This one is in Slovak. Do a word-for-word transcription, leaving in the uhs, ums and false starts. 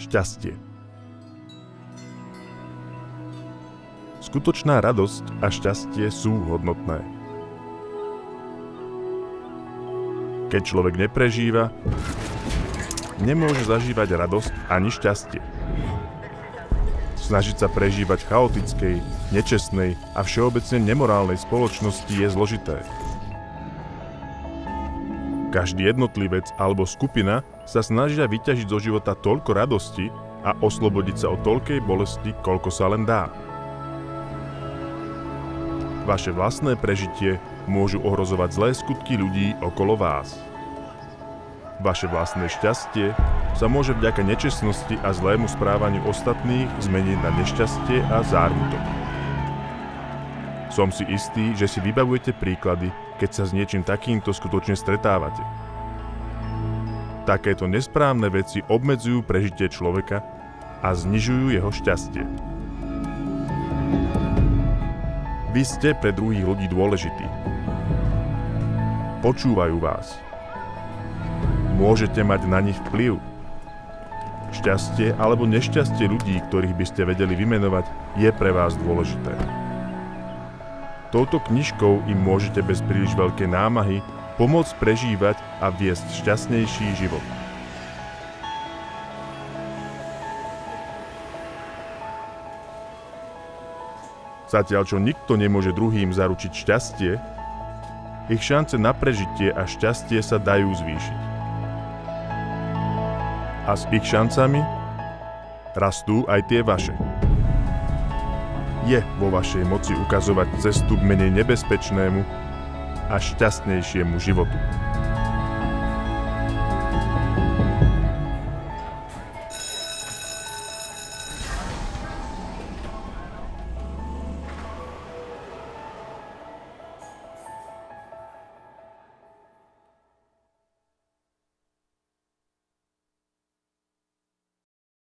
Šťastie. Skutočná radosť a šťastie sú hodnotné. Keď človek neprežíva, nemôže zažívať radosť ani šťastie. Snažiť sa prežívať v chaotickej, nečestnej a všeobecne nemorálnej spoločnosti je zložité. Každý jednotlivec alebo skupina sa snažia vyťažiť zo života toľko radosti a oslobodiť sa od toľkej bolesti, koľko sa len dá. Vaše vlastné prežitie môžu ohrozovať zlé skutky ľudí okolo vás. Vaše vlastné šťastie sa môže vďaka nečestnosti a zlému správaniu ostatných zmeniť na nešťastie a zármutok. Som si istý, že si vybavujete príklady, keď sa s niečím takýmto skutočne stretávate. Takéto nesprávne veci obmedzujú prežitie človeka a znižujú jeho šťastie. Vy ste pre druhých ľudí dôležití. Počúvajú vás. Môžete mať na nich vplyv. Šťastie alebo nešťastie ľudí, ktorých by ste vedeli vymenovať, je pre vás dôležité. Touto knižkou im môžete bez príliš veľkej námahy pomôcť prežívať a viesť šťastnejší život. Zatiaľ čo nikto nemôže druhým zaručiť šťastie, ich šance na prežitie a šťastie sa dajú zvýšiť. A s ich šancami rastú aj tie vaše. Je vo vašej moci ukazovať cestu k menej nebezpečnému a šťastnejšiemu životu.